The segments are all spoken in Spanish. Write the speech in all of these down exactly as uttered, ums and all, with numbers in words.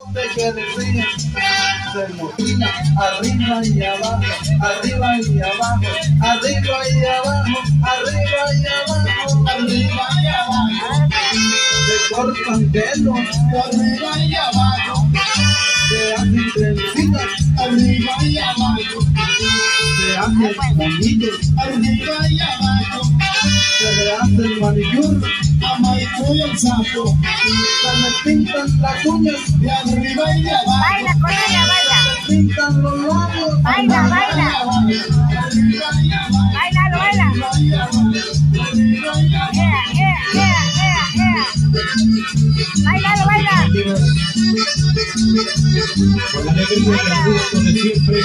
de que le ríen, se motiva arriba y abajo, arriba y abajo, arriba y abajo, arriba y abajo, arriba y abajo. Se cortan pelos, arriba y abajo, se hacen trencitas, arriba y abajo, se hacen moñitos, arriba y abajo, se le hacen manicure, a manicure el sapo, se le pintan las uñas de arriba y de abajo. Baila con ella, baila. Se le pintan los labios. Baila, baila. Baila, baila. Yeah, yeah, yeah, yeah, yeah. Baila, baila. Con la alegría y el gusto de siempre,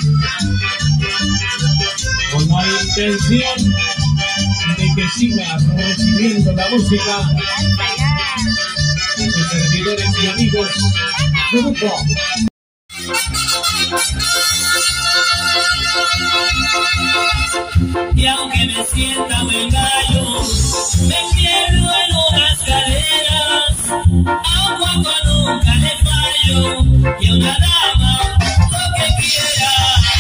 con la intención de que siga recibiendo la música de sus servidores y amigos de grupo. Y aunque me sienta muy gallo, me pierdo en unas caderas, aun cuando nunca le fallo, y una dama lo que quiera.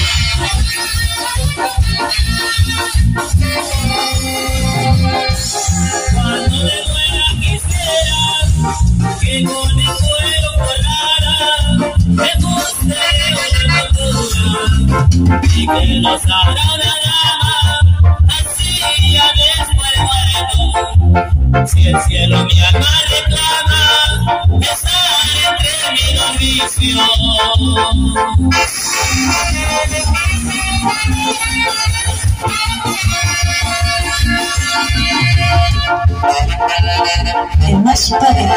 Cuando de buena quisieras que con el cuero volara, me guste una cultura y que nos abra una dama, así ya después muerto. Si el cielo mi alma reclama, está entre mis vicios. El más padre.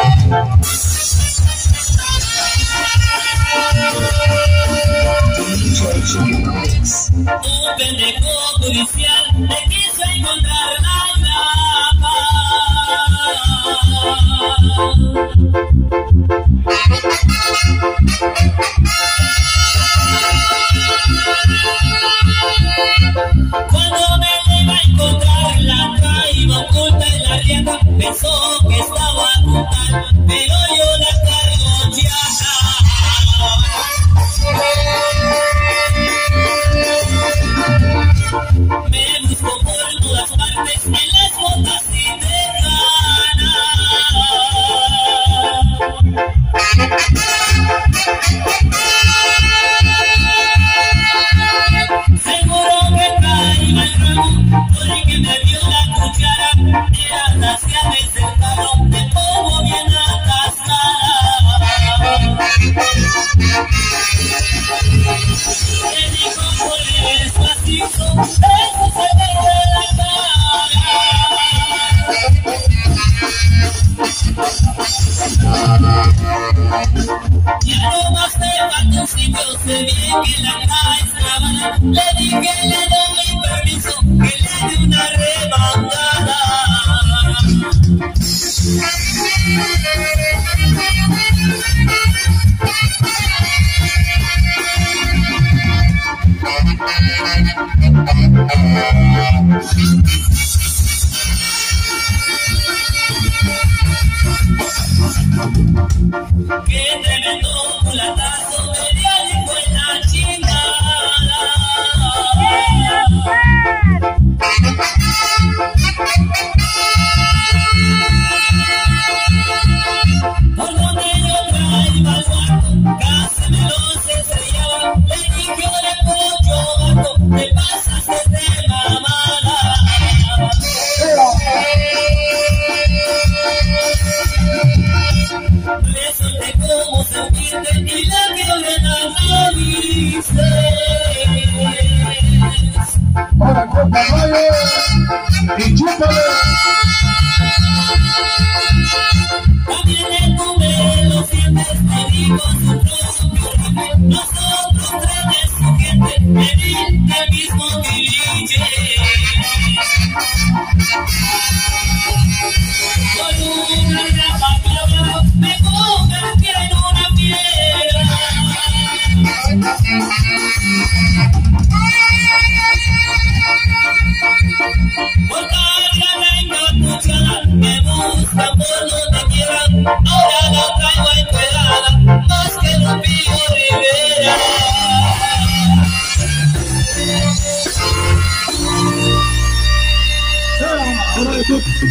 Un pendejo judicial me quiso encontrar la llama. Cuando me llega a encontrar la traía oculta en la rienda, pensó que estaba a ocultar, pero yo la cargo ya. Me busco por todas partes, en las botas y de gana. Seguro que trae mal ramo, porque me dio la cuchara, era gracia de cercano, me pongo bien atascada. Le digo por eso así son, eso se ve de la cara. Ya no más me falta un sitio, sé bien que la traes grabada. Le dije, le doy permiso, que le dé una remangada. Qué tremendo culatazo me dio el hijo en la chingada. Por donde yo traía al guardo, casi me los estrellaba. Le dije, ole pollo gato, te pasaste de mamada. Resulte como sentirte y la que ordenar no dices. Ahora copa, vale, y chúpale. También le tuve los sientes, me dijo su propio rico. Nosotros tres de su gente, me di el mismo dirige. Con una grapa cabra, me convertí en una piedra. Por carga la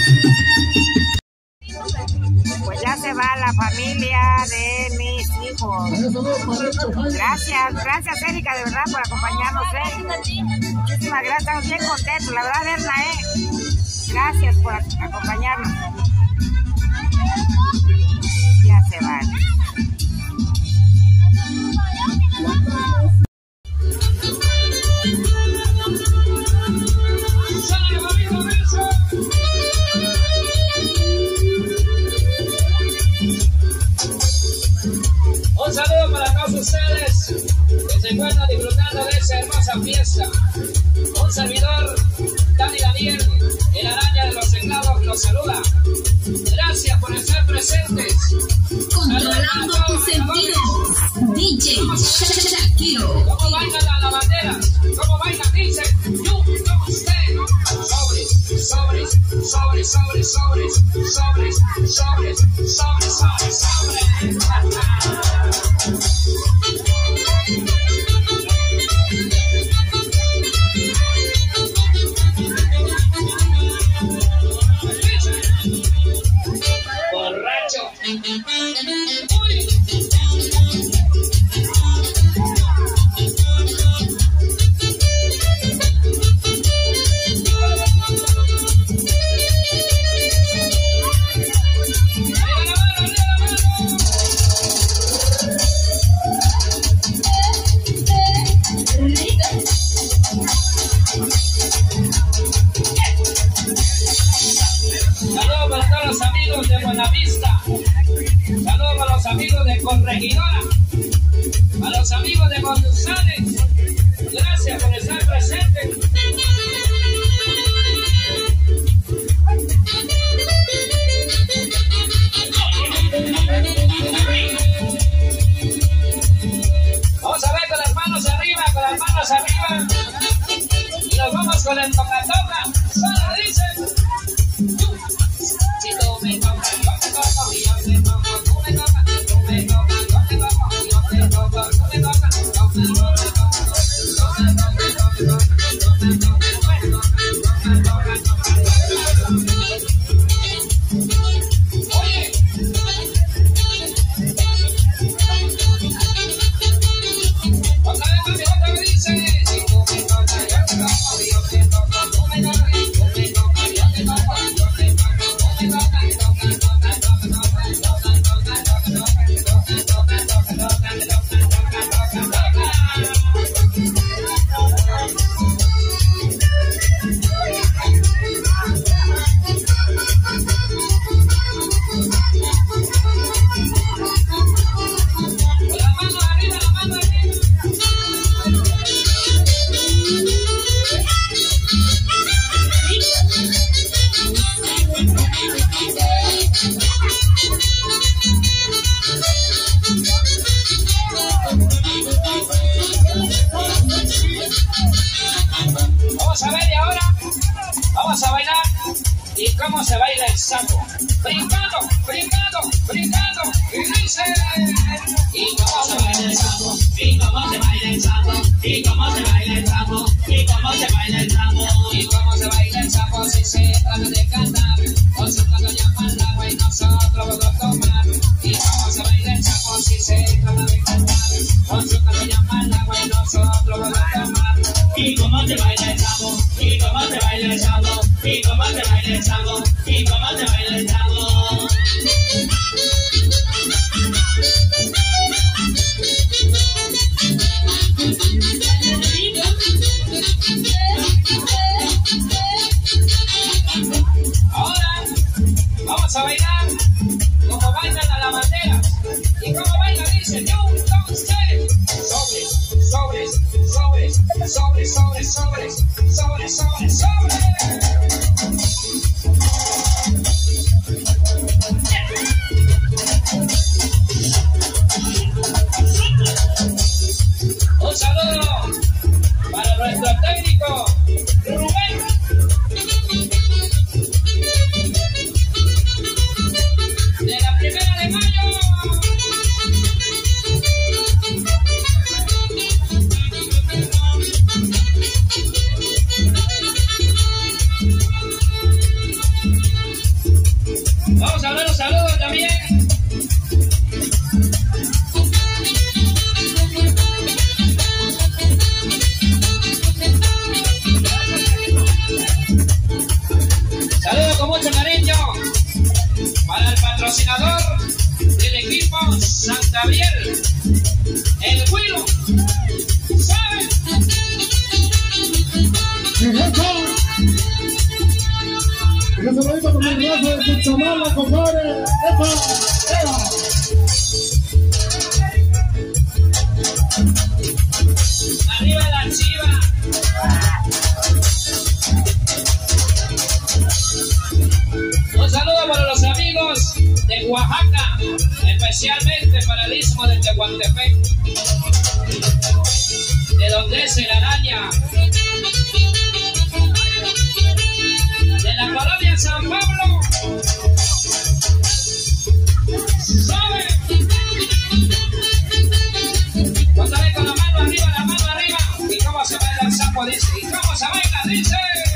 Pues ya se va la familia de mis hijos. Gracias, gracias Erika, de verdad, por acompañarnos, ¿eh? Muchísimas gracias, estamos bien contentos, la verdad, Erna, ¿eh? Gracias por acompañarnos. Ya se van. Un saludo para todos ustedes que se encuentran disfrutando de esa hermosa fiesta. Un servidor, Dani Daniel, el araña de los teclados, los saluda. Gracias por estar presentes. Controlando tus sentidos, D J Shakiro. ¿Cómo bailan las lavanderas? ¿Cómo bailan? Dice, yo, no sé. Sobres, sobres, sobres, sobres, sobres, sobres, sobres, sobres, sobres, sobres. Borracho. Uy. Saludos para todos los amigos de Buenavista. Saludos para los amigos de Corregidora. Para los amigos de González. Gracias por estar presentes. Vamos a ver con las manos arriba, con las manos arriba. Y nos vamos con el toca-toca. Solo dice. Si tú me tocas, yo te toco, y yo te toco, tú me tocas, tú me tocas, yo te toco, y yo te toco, tú me tocas, yo te toco, yo te toco, yo te toco, yo te toco, yo te toco, oye. Otra vez, mami, otra vez dice, si tú me tocas, yo te toco, y yo te toco, tú me tocas, tú me tocas, yo te toco, yo te toco. Vamos a ver y ahora vamos a bailar. ¿Y cómo se baila el sapo? Brincando, brincando, brincando. Y dice. ¿Y cómo se baila el sapo? ¿Y cómo se baila el sapo? ¿Y cómo se baila el sapo? ¿Y cómo se baila el sapo? ¿Y cómo se baila el sapo? Si se trata de cantar, nosotros lo llaman el agua y nosotros vamos a tomar. ¿Y cómo se baila el sapo? Si se trata de cantar, nosotros lo llaman el agua y nosotros vamos a tomar. ¿Y cómo se baila el sapo? ¿Y cómo se baila el sapo? ¿Y cómo se baila el sapo? ¿Y cómo se baila el sapo? Ahora vamos a bailar como bailan las lavanderas. ¿Y cómo baila? Dice, yo, don't say. Sobres, sobres, sobres, sobres, sobres, sobres, sobres, sobres, sobres. Un saludo para nuestro técnico Rubén. De la primera de mayo. Gabriel, el Huilo, ¿sabe? Que se lo diga con el brazo de Quintamala, compadre. ¡Epa! ¡Epa! Arriba la chiva. Un saludo para los amigos de Oaxaca, especialmente para el istmo de Tehuantepec, de donde es el araña, de la colonia San Pablo. ¿Sabe? Otra vez con la mano arriba, la mano arriba. ¿Y cómo se baila el sapo? Dice. ¿Y cómo se baila? Dice.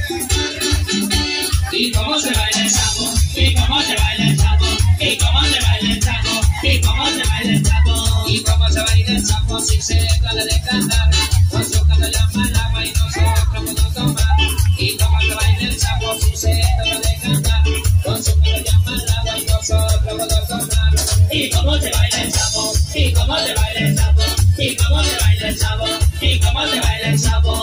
¿Y cómo se baila el sapo? ¿Y cómo se baila el sapo? ¿Y cómo se baila el sapo? ¿Y cómo se baila el sapo? ¿Y cómo se baila el sapo? Si se trata de cantar, con su canto llama el agua y nosotros podemos tomar. ¿Y cómo se baila el sapo? Si se trata de cantar, con su canto llama el agua y nosotros podemos tomar. ¿Y cómo se baila el sapo? ¿Y cómo se baila el sapo? ¿Y cómo se baila el sapo? ¿Y cómo se baila el sapo?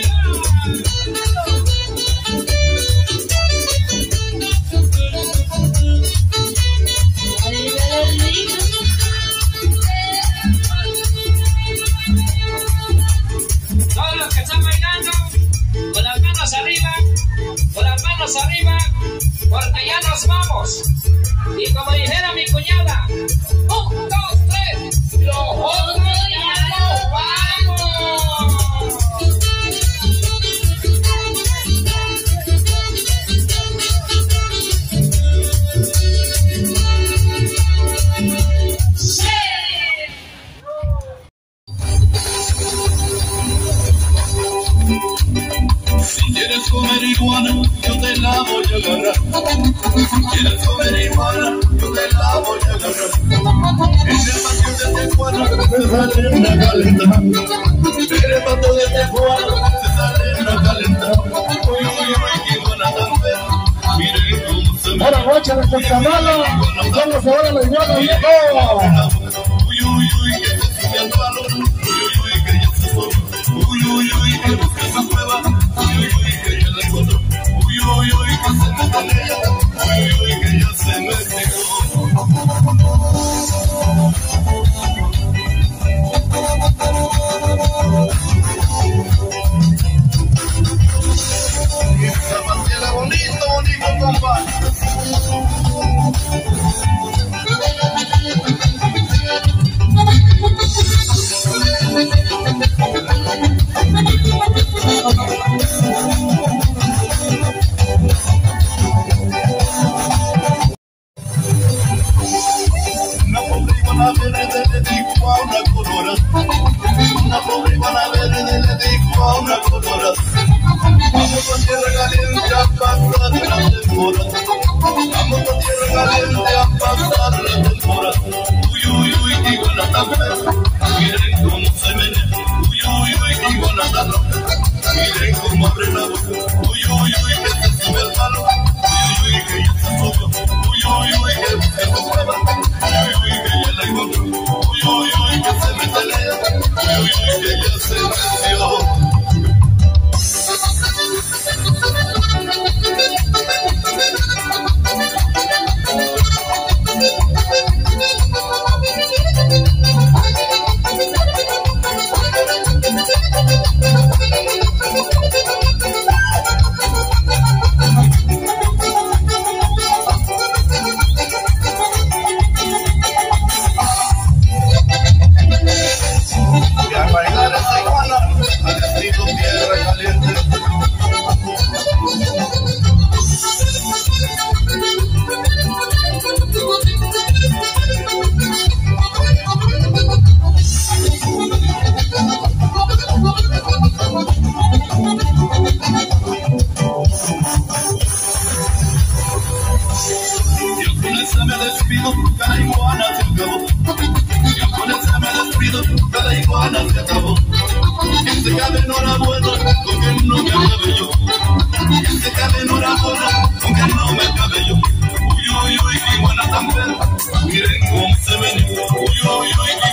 Todos los que están bailando, con las manos arriba, con las manos arriba, porque ya nos vamos. Y como dijera mi cuñada, un, dos, tres, los otros ya nos vamos. ¡Sí! Si quieres comer iguana, yo te la voy a agarrar. Si quieres comer iguana, yo te la voy a agarrar. En el patio de Tijuana se sale una calenta. En el patio de Tijuana se sale una calenta. Uy, uy, uy, qué iguana tan fea. Miren cómo se me... Ahora, guacha de Quintamala. Vamos ahora a la iguana, viejo. Uy, uy, uy, que se sube al balón. Uy, uy, uy, que ya se sobró. Uy, uy, uy, que busca esa prueba. Uy, uy, uy, que ya la encontró. Uy, uy, uy, que se meta en ella. Uy, uy, uy, que ya se metió. Esa pasela bonito, bonito, compa. Una pobre iguana verde le dijo a una colora. Una pobre iguana verde le dijo a una colora. Vamos a tierra caliente a pasar la temporada. Vamos a tierra caliente a pasar la temporada. Uy, uy, uy, qué iguana tan fea. Miren cómo se menea. Uy, uy, uy, qué iguana tan loca. Miren cómo abre la boca. Uy, uy, uy, que se sube el palo. Uy, uy, que ya se subió. Uy, uy, uy, que busca su prueba. Uy, uy, que ya la encontró. Uy, uy, uy, que se mete en ella. Uy, uy, uy, que ya se metió. Y a bailar esa iguana, al estilo tierra caliente. Yo con esa me despido, cada iguana se acabó. Yo con esa me despido, cada iguana se acabó. Que se cabe enhorabuena, con que no me acabe yo. Que se cabe enhorabuena, con que no me acabe yo. Uy, uy, uy, qué iguana tan fea. Miren cómo se ven. Uy, uy, uy,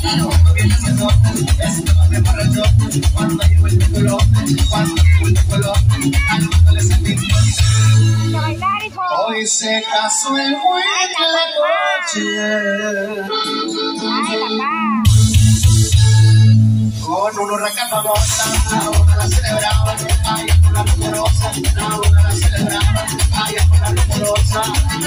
Shakiro. Cuando llegó el tecolote, cuando llegó el tecolote, al mundo le sentí. Hoy se casó el huitlacoche con un huracán famosa, la boda la celebraba, allá por la rumorosa, la boda la celebraba, allá por la rumorosa.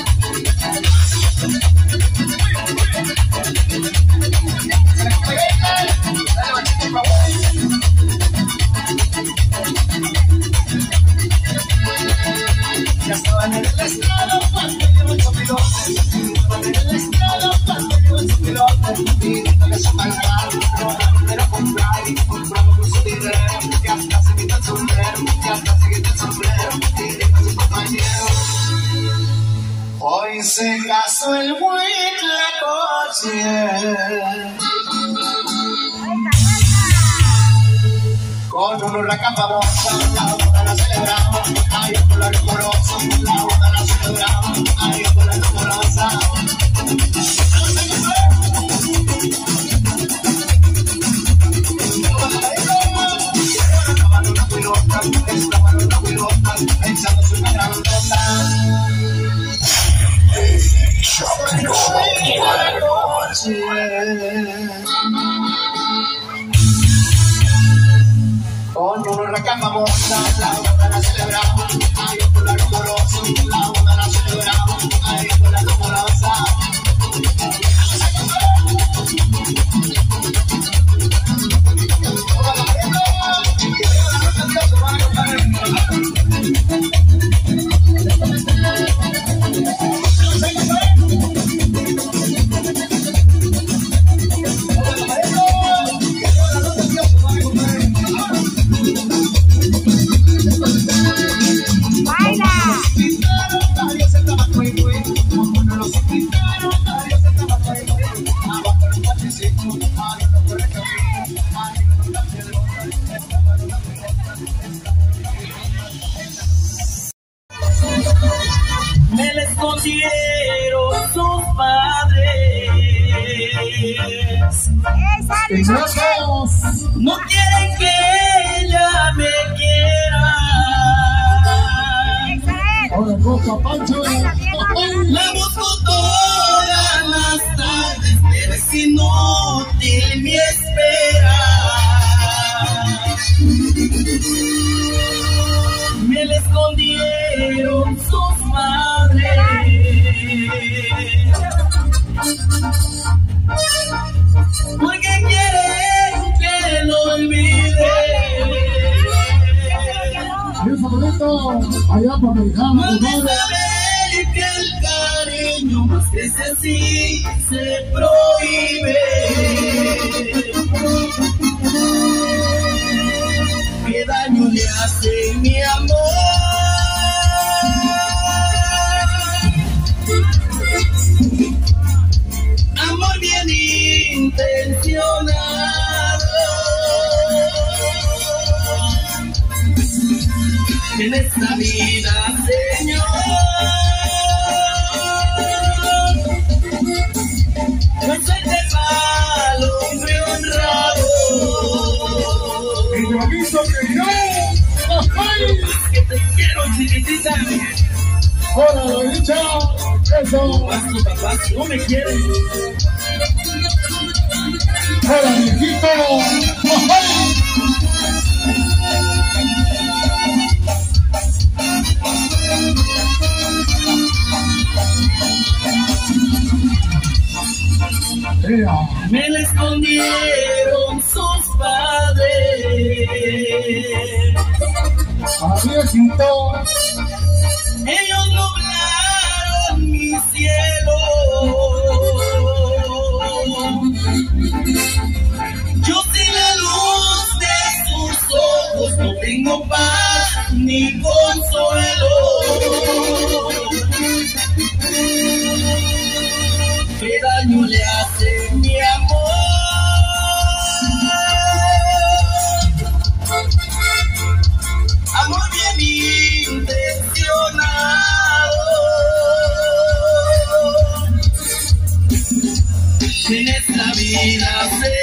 Ya estaban en el estrado cuando llegó el sopilote. Estaban en el estrado cuando llegó el sopilote. Y dígale a su malvado, no la quiero comprar. Y compramos con su dinero, que hasta se quita el sombrero, que hasta se quita el sombrero. Y dijo a su compañero: hoy se casó el huitlacoche con un huracán famoso, la boda la celebramos, allá por la rumorosa, la boda la celebramos, allá por la rumorosa. Estaban una pilota, estaban una pilota, echándose una grandota. Con un huracán famosa, la boda la celebramos, allá por la rumorosa, la boda la celebramos, allá por la rumorosa. Me la escondieron sus padres. No quieren que ella me quiera. La busco todas las tardes, pero es inútil mi espera. Me la escondieron sus madres, porque quieren que lo olvide. Porque saber que el cariño más crece si se prohíbe. ¿Qué daño le hace mi amor? Amor bien intencionado. En esta vida, Señor, no soy de mal hombre honrado. Que te quiero, chiquitita. Hola, lo dicho, eso. Más tu papá no me quiere. Hola, viejito. Me la escondieron sus padres. Viejito. Ellos nublaron mi cielo. Yo sin la luz de sus ojos no tengo paz ni consuelo. ¿Qué daño le hace mi amor? Amor bien intencionado. En esta vida se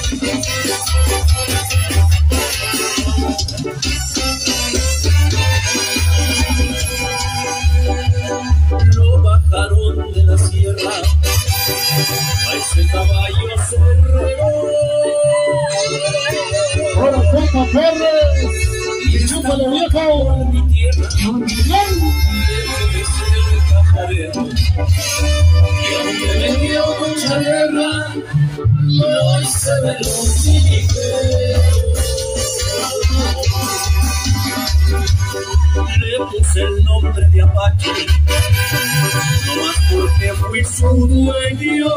Lo bajaron de la sierra, a ese caballo se regó. Ahora toca Pérez. Y chúpale viejo. Mi tierra, dejo de ser camarero. Y aunque me dio mucha guerra, no hice veloz y ligero. Le puse el nombre de Apache, nomás porque fui su dueño.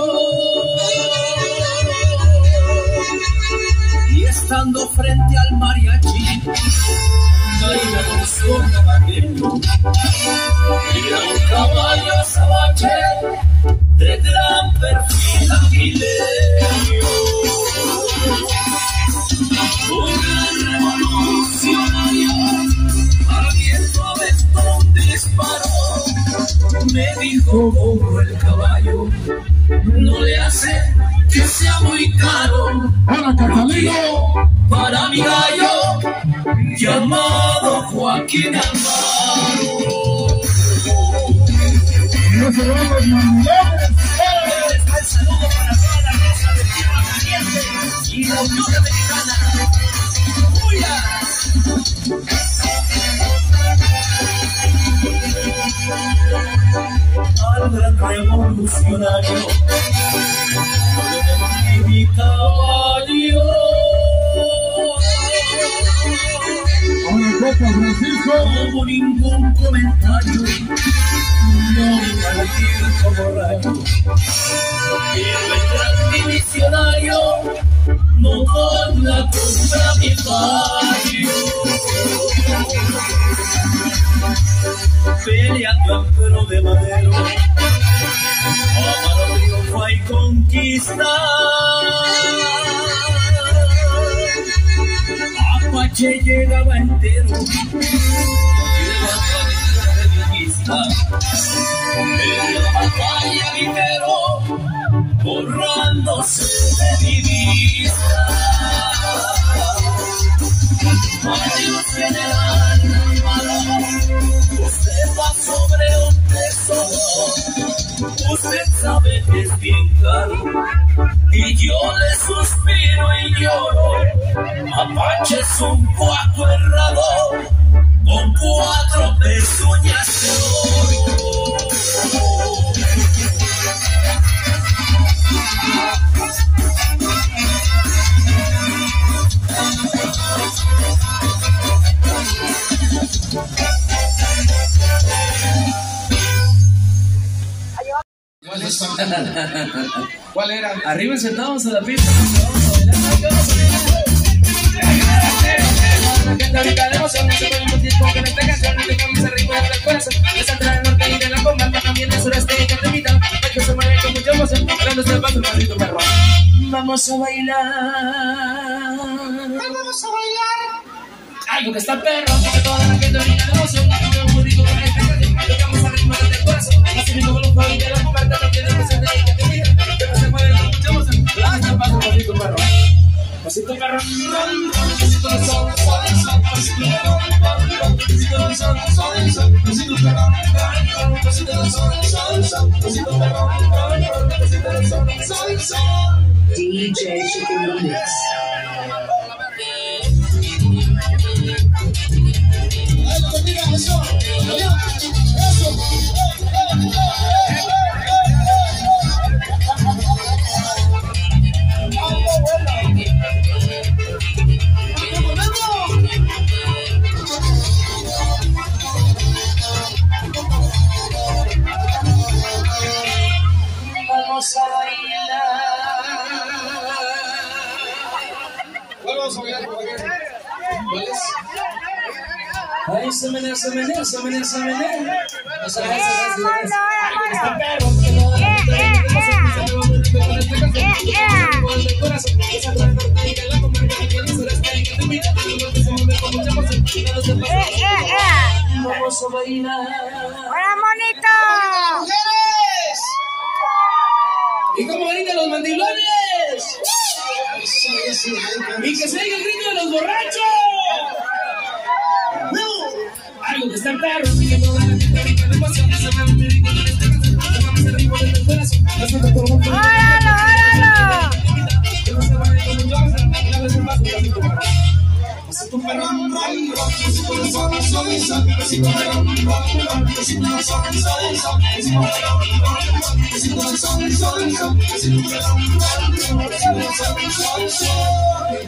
Y estando frente al mariachi, bailando son caballeros. Era un caballo azabache de gran perfil aguileño. Un gran revolucionario, abriendo aventón disparó. Me dijo como el caballo, no le hace que sea muy caro. Ahora Catalino. Para mi gallo, llamado Joaquín Amaro. No se van los mandilones. El saludo para toda la raza de Tierra Caliente y la Unión Americana. ¡Huya! Al gran revolucionario, de mi caballo. Ahora toca Francisco. No hubo ningún comentario, no iba a ir como rayo. Pero el gran divisionario no habla contra mi barrio. Peleando en pelo de madero, Amaro triunfa y conquista. Apache llegaba entero, llevando a de vista. En la batalla ligero, borrándose de mi vista. Adiós general Malo, usted va sobre un tesoro. Usted sabe que es bien caro, y yo le suspiro y lloro. Apache es un cuaco errado, con cuatro pezuñas de oro. ¿Cuál era? Arriba sentados a la pista. Vamos a bailar. Ahorita de emoción, no se puede invertir con que en esta canción no te cambies el ritmo del corazón. De Central del Norte y de la comarca, también del sureste y que te invitan. Hay que se mueve con mucha emoción, dándose el paso el maldito perro. Vamos a bailar. Vamos a bailar. Algo que está perro, porque toda la gente ahorita de emoción. No me muy rico con esta canción, tocamos al ritmo del corazón. Así mismo con los jóvenes de la comarca, también del presente y que te invitan. Que se mueve con mucha emoción, dándose el paso el maldito perro. Pasito perro, pasito de sol, sol, sol, pasito de sol, pasito de sol, sol, sol, pasito perro, pasito de sol, sol, sol, pasito perro, pasito de sol, sol, sol. D J Chicken Remix. Vamos a bailar. Vamos a bailar. ¿Cuál es? Ay, se menea, se menea, se menea, se menea. O sea, Eh, eso es Mondo, eh, está Mondo. perro, que no Eh, eh, vamos a bailar. ¡Hola, monito! ¡Mujeres! ¿Y cómo bailan los mandilones? Y que se oiga el grito de los borrachos. Algo que está el perro, así que toda la gente ahorita me emociona. Se mueve muy rico, no le está cansando. Vamos al ritmo del corazón. ¡Óralo, óralo! Que no se vaya como yo, una vez más, un ratito más. Pasito un perro, un perro, pasito de sol, sol, sol, pasito de sol, pasito de sol, sol, sol, pasito de sol, pasito de sol, sol, sol, pasito de sol, sol, sol, sol.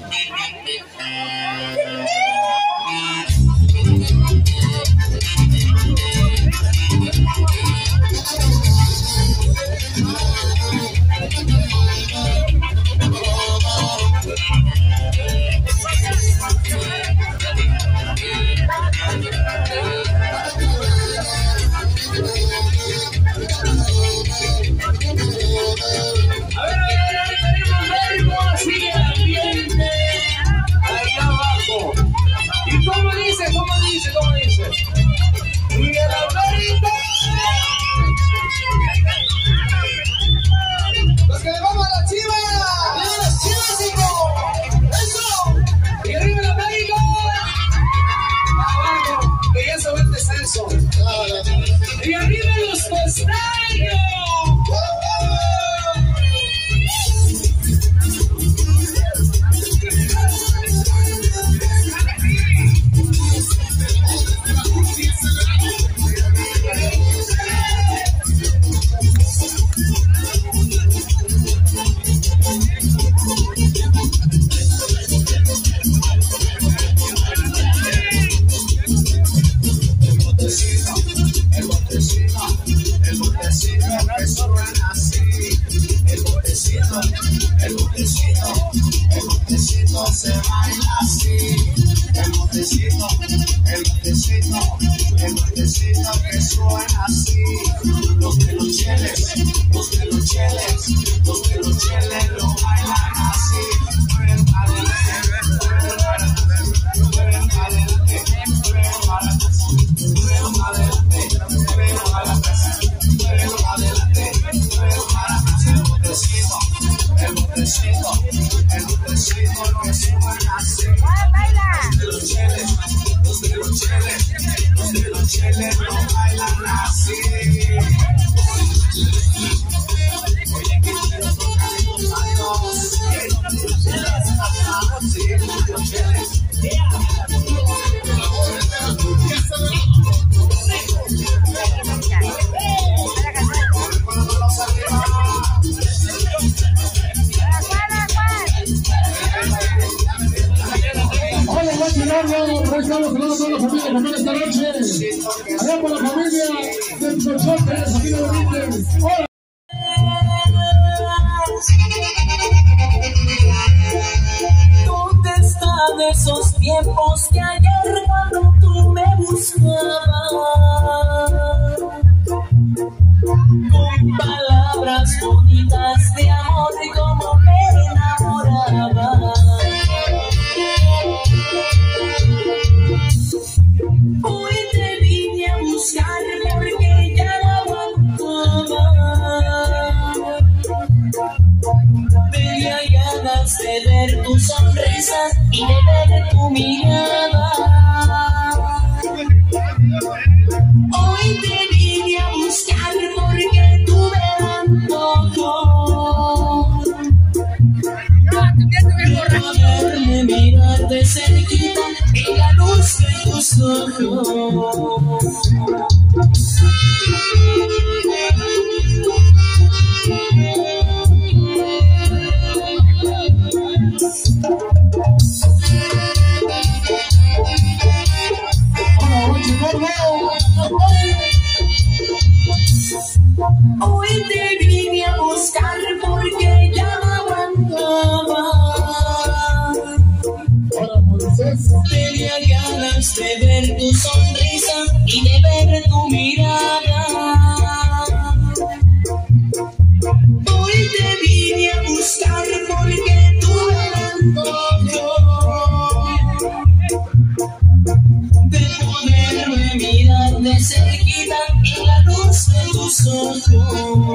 Y arriba los costeños. Se baila así, el botecito, el botecito, el botecito que suena así. Los de los cheles, los de los cheles, los de los cheles lo bailan así. Mueven para adelante, mueven para adelante, mueven para adelante, mueven para adelante, mueven para adelante, mueven para adelante, mueven para adelante, mueven para atrás. El botecito, el botecito, el botecito que suena así. Los de los cheles, los de los cheles, los de los cheles lo bailan así. Oye, que quiero tocar los años, que no te cheles, así, los cheles. Esta noche, allá por la familia del Chochote, aquí lo dicen. ¡Hola! ¿Dónde están esos tiempos que ayer cuando tú me buscabas? Con palabras bonitas de amor y como me enamoraba. Hoy te vine a buscar porque ya no aguantaba. Tenía ganas de ver tu sonrisa y de ver tu mirada. Hoy te vine a buscar porque tuve antojo de verme mirarte cerquita en la luz de tus ojos. Hoy te vine a buscar porque ya no aguantaba. Tenía ganas de ver tu sonrisa y de ver tu mirada. Hoy te vine a buscar porque tuve antojo de poderme mirar de cerquita en la luz de tus ojos.